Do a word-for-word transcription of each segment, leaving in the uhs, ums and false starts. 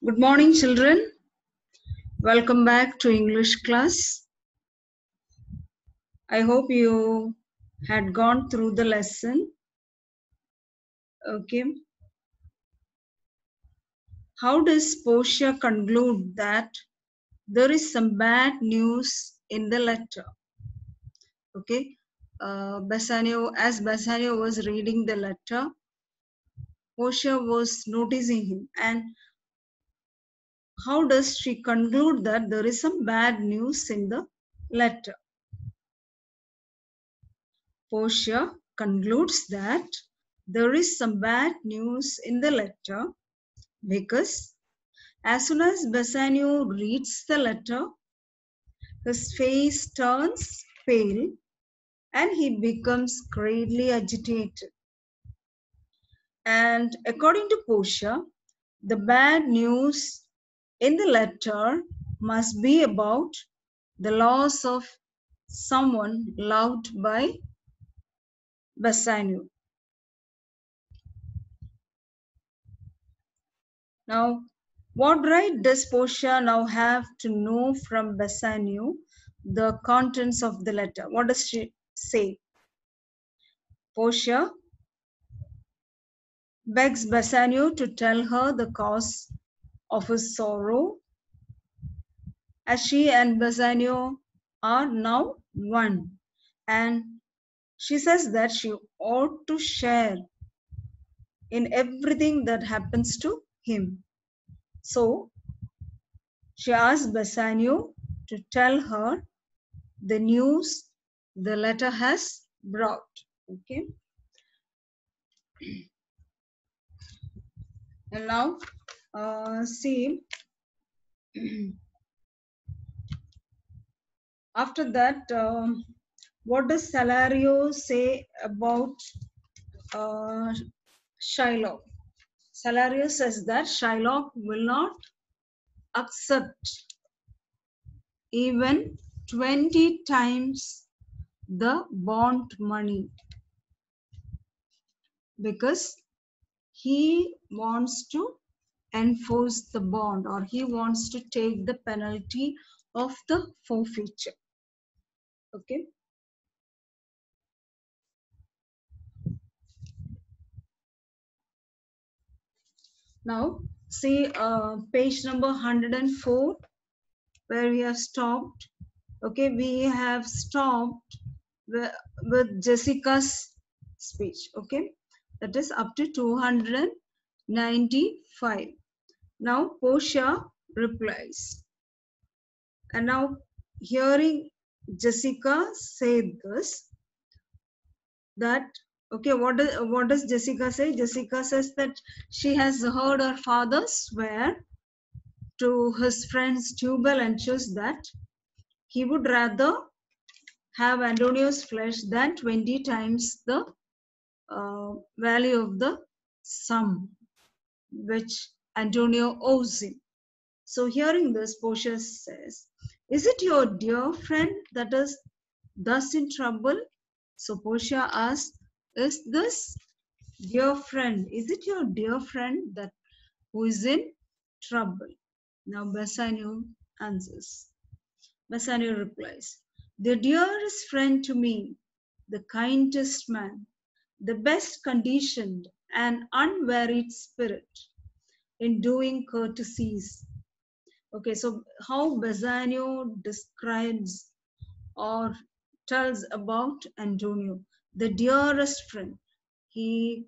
Good morning, children. Welcome back to English class. I hope you had gone through the lesson. Okay. How does Portia conclude that there is some bad news in the letter? Okay. Uh, Bassanio, as Bassanio was reading the letter, Portia was noticing him. And how does she conclude that there is some bad news in the letter? Portia concludes that there is some bad news in the letter because as soon as Bassanio reads the letter, his face turns pale and he becomes greatly agitated. And according to Portia, the bad news in the letter must be about the loss of someone loved by Bassanio. Now, what right does Portia now have to know from Bassanio the contents of the letter? What does she say? Portia begs Bassanio to tell her the cause of his sorrow, as she and Bassanio are now one. And she says that she ought to share in everything that happens to him. So, she asks Bassanio to tell her the news the letter has brought. Okay. And now, uh, see, after that, um, what does Salario say about uh, Shylock? Salario says that Shylock will not accept even twenty times the bond money because he wants to enforce the bond, or he wants to take the penalty of the forfeiture. Okay. Now see uh, page number one hundred four where we have stopped. Okay, we have stopped with, with Jessica's speech. Okay, that is up to two hundred ninety-five. Now Portia replies, and now hearing Jessica say this, that okay, what does what does Jessica say? Jessica says that she has heard her father swear to his friends Tubal and Chus that he would rather have Antonio's flesh than twenty times the uh, value of the sum which Antonio owes him. So hearing this, Portia says, "Is it your dear friend that is thus in trouble?" So Portia asks, "Is this dear friend, is it your dear friend that who is in trouble?" Now Bassanio answers. Bassanio replies, "The dearest friend to me, the kindest man, the best conditioned and unwearied spirit in doing courtesies." Okay, so how Bassanio describes or tells about Antonio, the dearest friend. He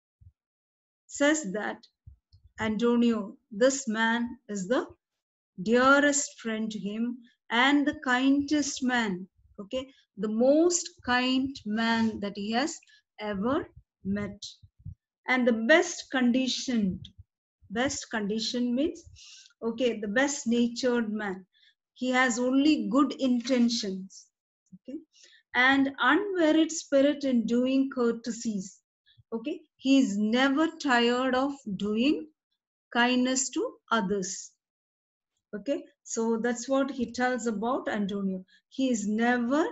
says that Antonio, this man, is the dearest friend to him and the kindest man. Okay, the most kind man that he has ever met, and the best conditioned. Best condition means, okay, the best natured man. He has only good intentions. Okay, and unwearied spirit in doing courtesies. Okay, he is never tired of doing kindness to others. Okay, so that's what he tells about Antonio. He is never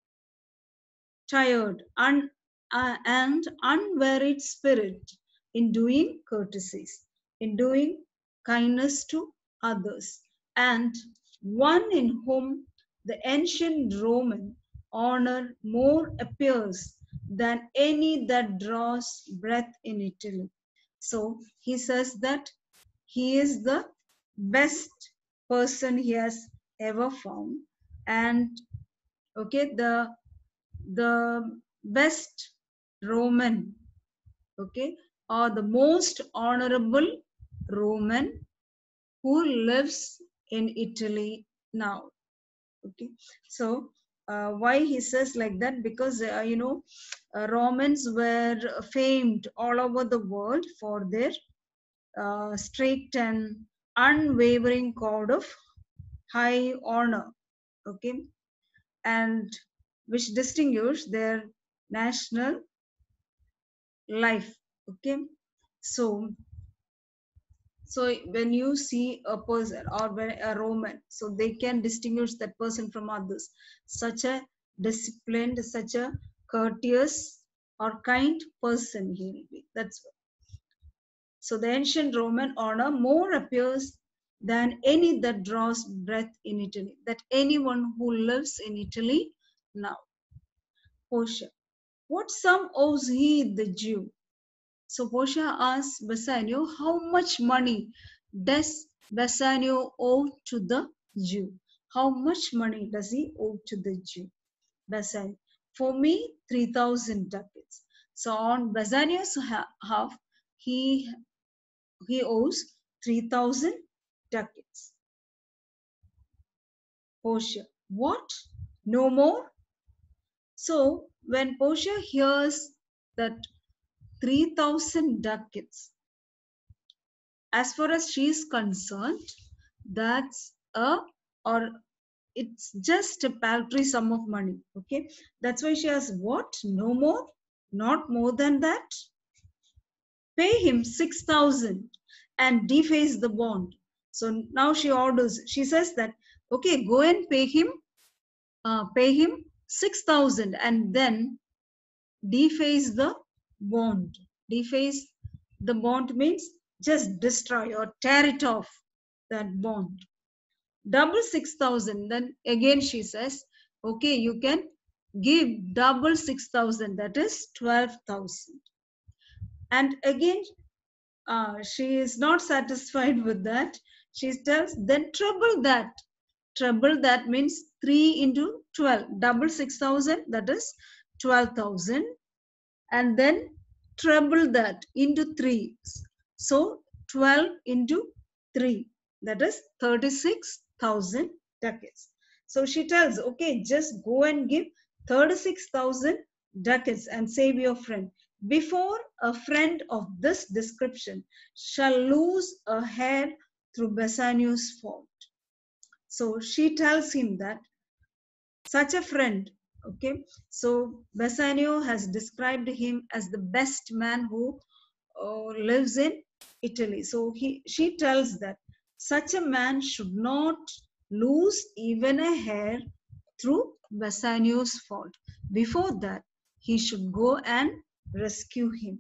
tired un, uh, and unwearied spirit in doing courtesies, in doing kindness to others, and one in whom the ancient Roman honor more appears than any that draws breath in Italy. So he says that he is the best person he has ever found, and okay, the the best Roman, okay, or the most honorable Roman who lives in Italy now. Okay, so uh, why he says like that? Because uh, you know, uh, Romans were famed all over the world for their uh, strict and unwavering code of high honor. Okay, and which distinguish their national life. Okay, so so when you see a person or when a Roman, so they can distinguish that person from others. Such a disciplined, such a courteous or kind person he will be. That's what. So the ancient Roman honor more appears than any that draws breath in Italy. That anyone who lives in Italy now. Portia. What sum owes he the Jew? So Portia asks Bassanio, how much money does Bassanio owe to the Jew? How much money does he owe to the Jew? Bassanio, for me, three thousand ducats. So on Bassanio's half, he, he owes three thousand ducats. Portia, what? No more? So when Portia hears that three thousand ducats, as far as she is concerned, that's a, or it's just a paltry sum of money. Okay, that's why she has what? No more? Not more than that? Pay him six thousand and deface the bond. So now she orders, she says that, okay, go and pay him, uh, pay him six thousand and then deface the bond. Deface the bond means just destroy or tear it off, that bond. Double six thousand, then again she says, okay, you can give double six thousand, that is twelve thousand. And again, uh, she is not satisfied with that. She tells, then treble that. Treble that means three into twelve. Double six thousand, that is twelve thousand. And then treble that into three. So twelve into three, that is thirty-six thousand ducats. So she tells, okay, just go and give thirty-six thousand ducats and save your friend. Before a friend of this description shall lose a hair through Bassanio's fault. So she tells him that such a friend, okay, so Bassanio has described him as the best man who uh, lives in Italy. So he, she tells that such a man should not lose even a hair through Bassanio's fault. Before that, he should go and rescue him.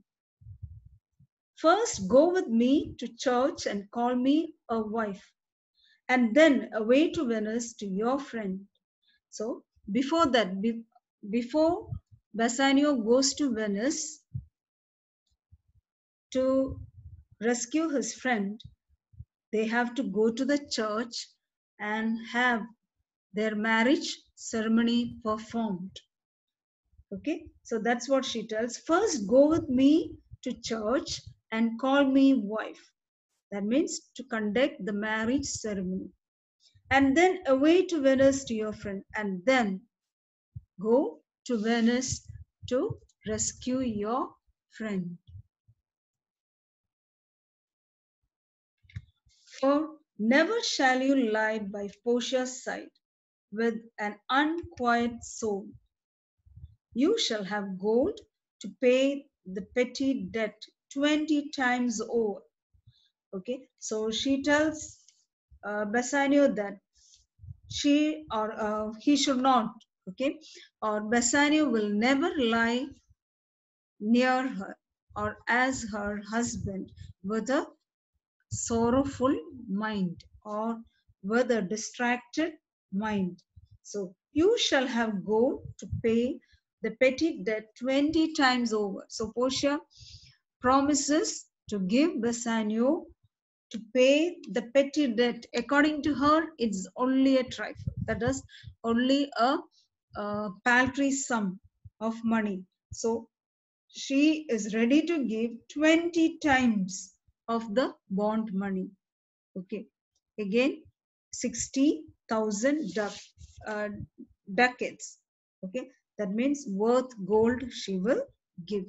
First, go with me to church and call me a wife, and then away to Venice to your friend. So before that, be, before Bassanio goes to Venice to rescue his friend, they have to go to the church and have their marriage ceremony performed. Okay, so that's what she tells. First, go with me to church and call me wife. That means to conduct the marriage ceremony. And then away to Venice to your friend, and then go to Venice to rescue your friend. For never shall you lie by Portia's side with an unquiet soul. You shall have gold to pay the petty debt twenty times over. Okay, so she tells uh, Bassanio that she or uh, he should not, okay, or Bassanio will never lie near her or as her husband with a sorrowful mind or with a distracted mind. So you shall have gold to pay the petty debt twenty times over. So Portia promises to give Bassanio to pay the petty debt. According to her, it's only a trifle. That is only a, a paltry sum of money. So she is ready to give twenty times of the bond money. Okay. Again, sixty thousand duc, uh, ducats. Okay. That means worth gold she will give.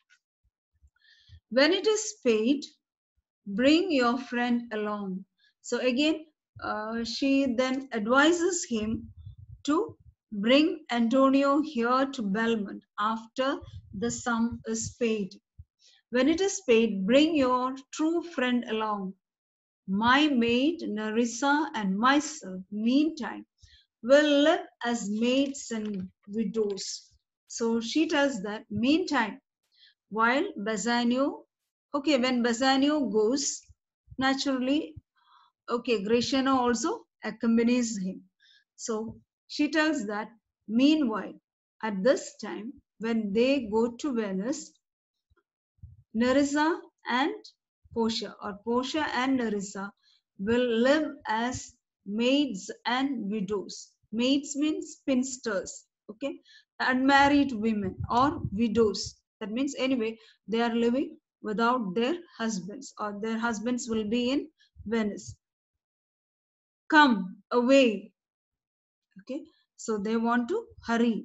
When it is paid, bring your friend along. So again, uh, she then advises him to bring Antonio here to Belmont after the sum is paid. When it is paid, bring your true friend along. My maid Nerissa and myself, meantime, will live as maids and widows. So she tells that, meantime, while Bassanio, okay, when Bassanio goes, naturally, okay, Gratiano also accompanies him. So she tells that, meanwhile, at this time, when they go to Venice, Nerissa and Portia, or Portia and Nerissa, will live as maids and widows. Maids means spinsters, okay, unmarried women or widows. That means anyway, they are living without their husbands, or their husbands will be in Venice. Come away. Okay, so they want to hurry.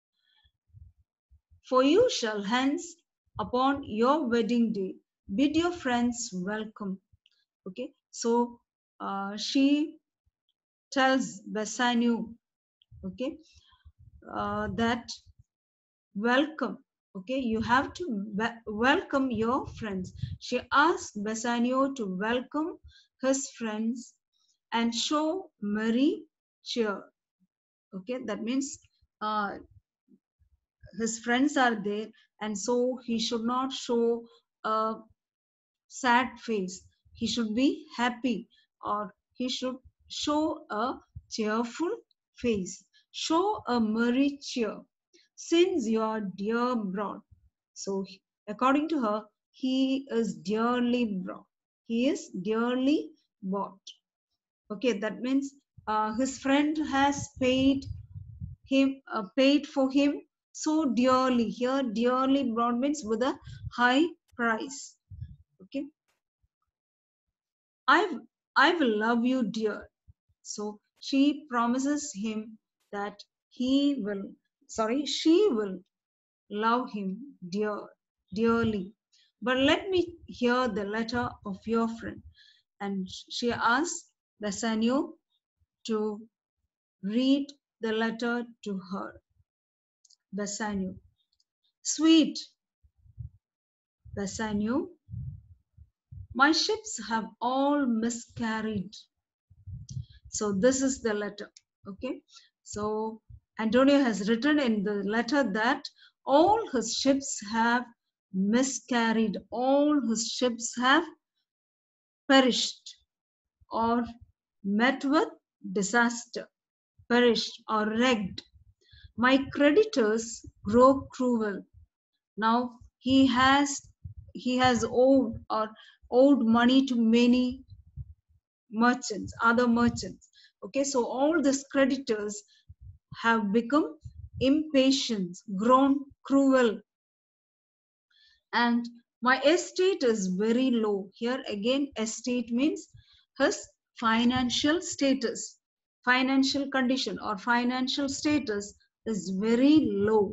For you shall hence upon your wedding day bid your friends welcome. Okay, so uh, she tells Bassanio, okay, uh, that welcome. Okay, you have to welcome your friends. She asks Bassanio to welcome his friends and show merry cheer. Okay, that means uh, his friends are there, and so he should not show a sad face. He should be happy, or he should show a cheerful face. Show a merry cheer, since you are dear brought. So, according to her, he is dearly brought. He is dearly bought. Okay, that means uh, his friend has paid him, uh, paid for him so dearly. Here, dearly brought means with a high price. Okay, I I will love you, dear. So she promises him that he will, sorry, she will love him dear, dearly. But let me hear the letter of your friend. And she asks Bassanio to read the letter to her. Bassanio. Sweet Bassanio, my ships have all miscarried. So this is the letter. Okay. So Antonio has written in the letter that all his ships have miscarried. All his ships have perished or met with disaster, perished or wrecked. My creditors grow cruel. Now he has he has owed or owed money to many merchants, other merchants. Okay, so all these creditors have become impatient, grown cruel, and my estate is very low. Here again, estate means his financial status, financial condition or financial status is very low.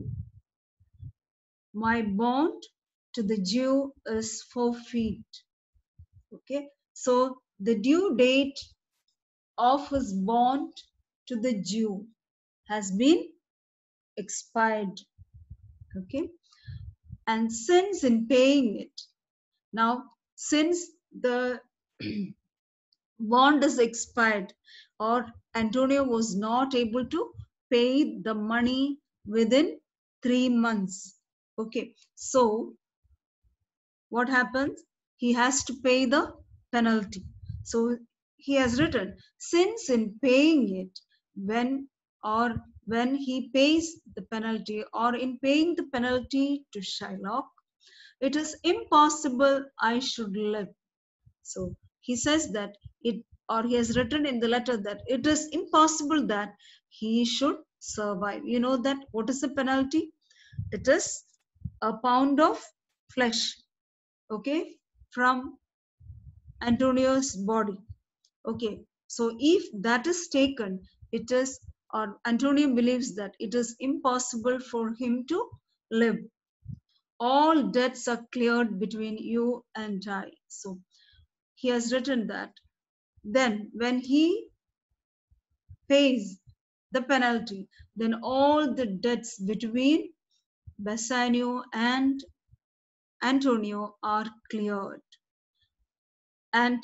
My bond to the Jew is forfeit. Okay, so the due date of his bond to the Jew has been expired. Okay, and since in paying it, now since the bond is expired, or Antonio was not able to pay the money within three months. Okay, so what happens? He has to pay the penalty. So he has written, since in paying it, when or when he pays the penalty, or in paying the penalty to Shylock, it is impossible I should live. So he says that it, or he has written in the letter that it is impossible that he should survive. You know that what is the penalty? It is a pound of flesh, okay, from Antonio's body. Okay, so if that is taken, it is, or Antonio believes that it is impossible for him to live. All debts are cleared between you and I. So he has written that then when he pays the penalty, then all the debts between Bassanio and Antonio are cleared. And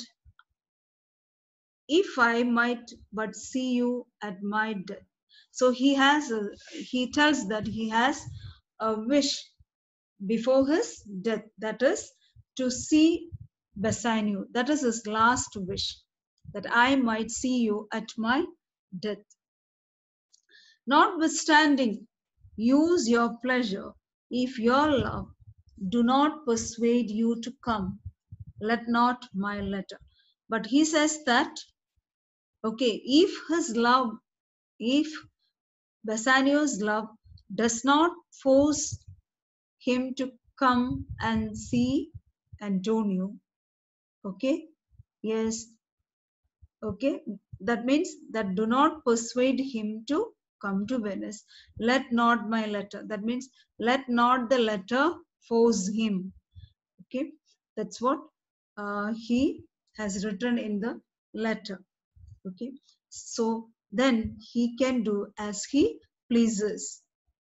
if I might but see you at my death. So he has a, he tells that he has a wish before his death, that is to see Bassanio. That is his last wish, that I might see you at my death. Notwithstanding, use your pleasure. If your love do not persuade you to come, let not my letter. But he says that, okay, if his love, if Bassanio's love does not force him to come and see Antonio, okay, yes, okay, that means that do not persuade him to come to Venice. Let not my letter, that means let not the letter force him, okay, that's what uh, he has written in the letter, okay. So then he can do as he pleases.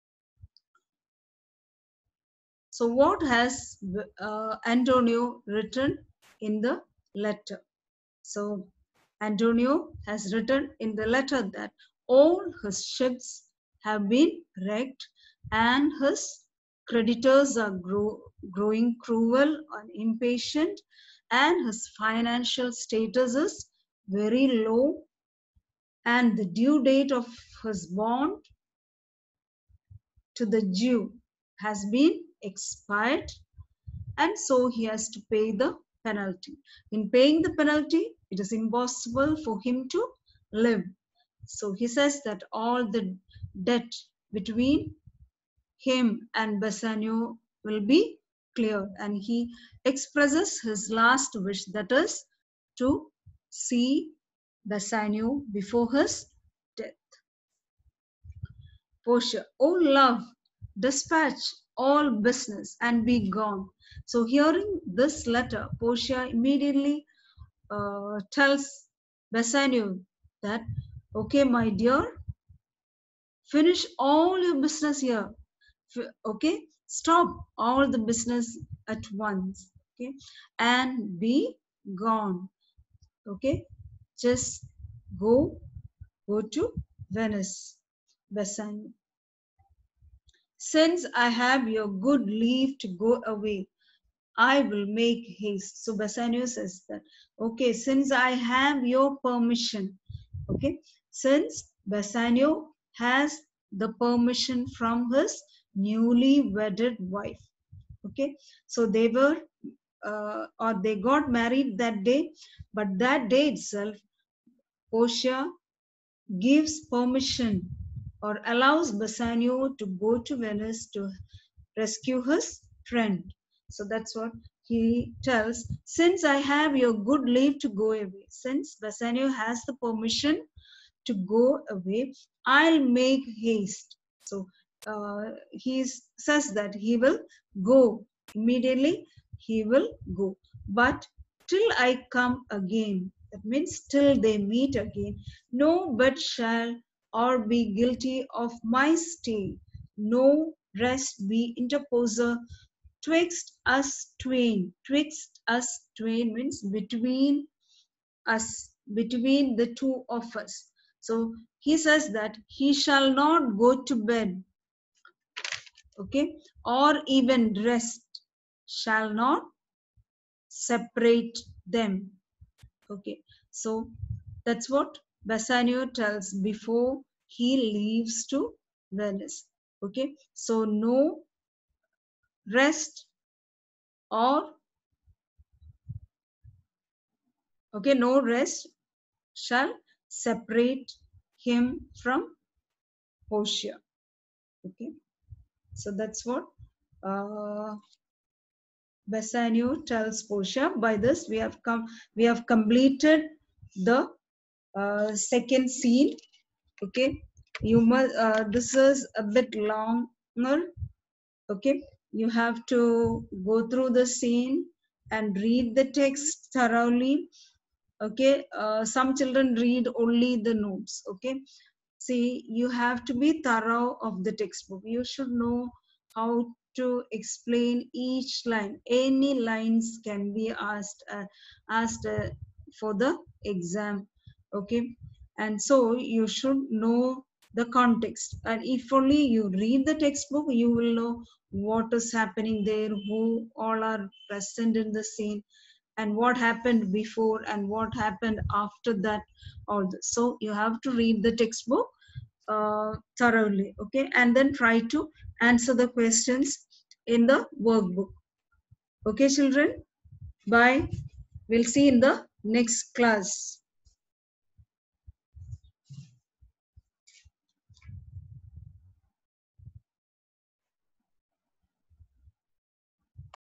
So what has uh, Antonio written in the letter? So Antonio has written in the letter that all his ships have been wrecked and his creditors are grow, growing cruel and impatient, and his financial status is very low, and the due date of his bond to the Jew has been expired, and so he has to pay the penalty. In paying the penalty, it is impossible for him to live. So he says that all the debt between him and Bassanio will be cleared, and he expresses his last wish, that is to see Bassanio before his death. Portia, oh love, dispatch all business and be gone. So hearing this letter, Portia immediately uh, tells Bassanio that, okay, my dear, finish all your business here. Okay, stop all the business at once. Okay, and be gone. Okay, just go, go to Venice, Bassanio. Since I have your good leave to go away, I will make haste. So Bassanio says that, okay, since I have your permission, okay, since Bassanio has the permission from his newly wedded wife, okay, so they were, uh, or they got married that day, but that day itself, Portia gives permission or allows Bassanio to go to Venice to rescue his friend. So that's what he tells. Since I have your good leave to go away, since Bassanio has the permission to go away, I'll make haste. So uh, he says that he will go immediately, he will go. But till I come again, that means till they meet again, no but shall or be guilty of my stay, no rest be interposer twixt us twain. Twixt us twain means between us, between the two of us. So he says that he shall not go to bed, okay, or even rest, shall not separate them. Okay, so that's what Bassanio tells before he leaves to Venice. Okay, so no rest or okay, no rest shall separate him from Portia. Okay, so that's what uh, Bassanio tells Portia. By this, we have come, we have completed the uh, second scene. Okay, you must. Uh, this is a bit longer. Okay, you have to go through the scene and read the text thoroughly. Okay, uh, some children read only the notes. Okay, see, you have to be thorough of the textbook. You should know how to explain each line. Any lines can be asked uh, asked uh, for the exam. Okay, and so you should know the context. And if only you read the textbook, you will know what is happening there, who all are present in the scene, and what happened before and what happened after that. All this. So you have to read the textbook uh, thoroughly, okay, and then try to answer the questions in the workbook. Okay, children, bye. We'll see in the next class.